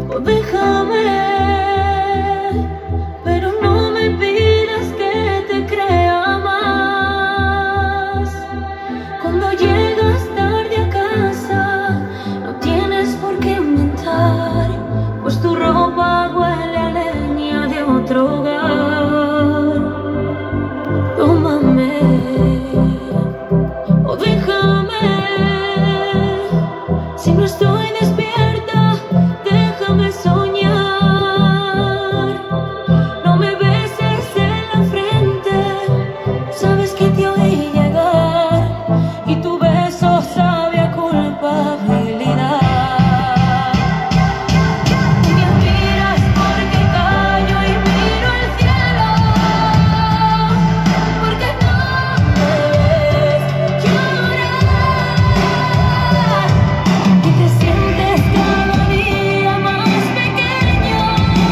O déjame, pero no me pidas que te crea más. Cuando llegas tarde a casa, no tienes por qué inventar, pues tu ropa huele a leña de otro hogar. Tómame o déjame, si no estoy despierta, déjame soñar. No me beses en la frente, sabes que te oí llegar y tu beso sabe a culpabilidad. Me admiras porque callo y miro el cielo, porque no me ves llorar y te sientes cada día más pequeño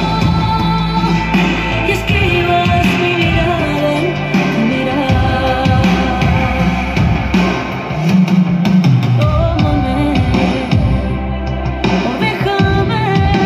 y esquivas mi mirada en tu mirar. Tómame o déjame,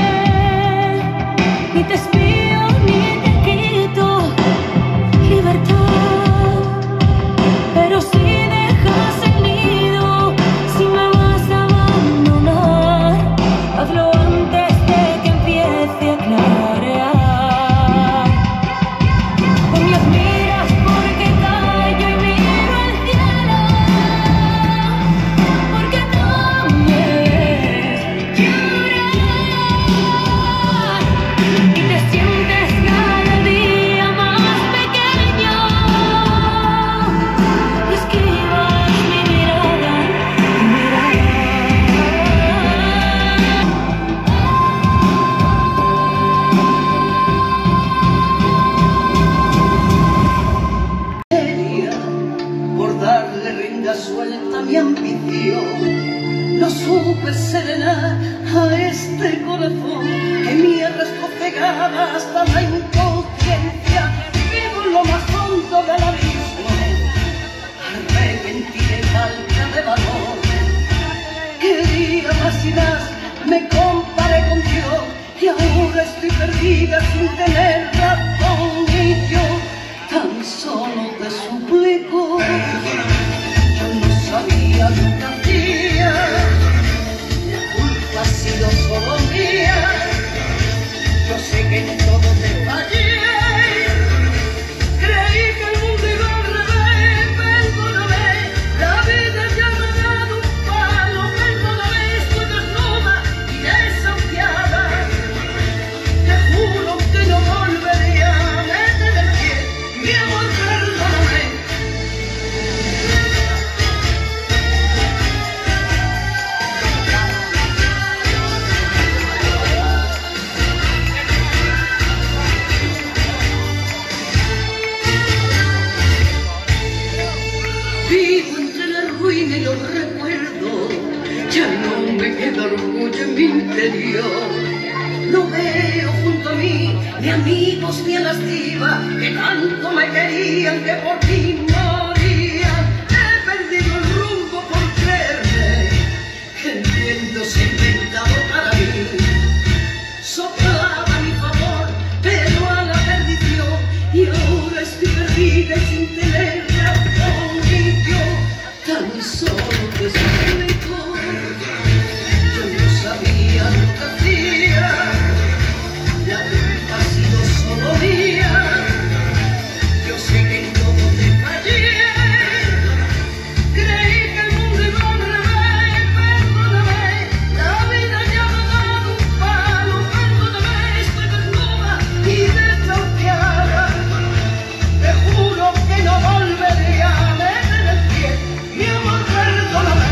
ni te espío ni te quito libertad, pero si dejas el nido, si me vas a abandonar, hazlo antes de que empiece a clarear. O me admiras porque callo y miro el cielo, porque no me ves llorar y te sientes cada día más pequeño y esquivas mi mirada, tu mirada. Por darle rienda suelta a mi ambición, no supe serenar a este corazón que mierda escofegada hasta la inconsciencia. Vivo en lo más hondo del abismo, arrepentida y falta de valor. Quería más y más, me comparé con Dios y ahora estoy perdida sin tener razón. Y yo tan solo te suplico, yo no sabía lo que hacía, la culpa ha sido solo mía, yo sé que en todo te fallé, creí que el mundo iba al revés, perdóname, la vida ya me ha dado un palo, perdóname, estoy desnuda y desahuciada, te juro que no volvería a meter el pie, mi amor, perdóname. Vivo entre la ruina y los recuerdos, ya no me queda orgullo en mi interior. No veo junto a mí ni amigos ni a las divas que tanto me querían, que por mí morían. He perdido el rumbo por creerme que el viento se ha inventado para mí. Soplaba a mi favor, pero a la perdición, y ahora estoy perdida y sin tener razón. Y yo tan solo te suplico, yo no sabía lo que hacía, la culpa ha sido solo mía, yo sé que en todo te fallé, creí que el mundo iba al revés, perdóname, la vida ya me ha dado un palo, perdóname, estoy desnuda y desahuciada, te juro que no volvería a meter el pie, mi amor, perdóname.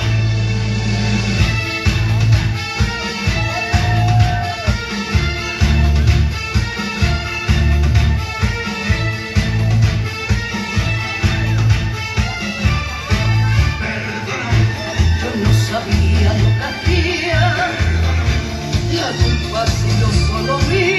Yo no sabía lo que hacía, la culpa ha sido solo mía.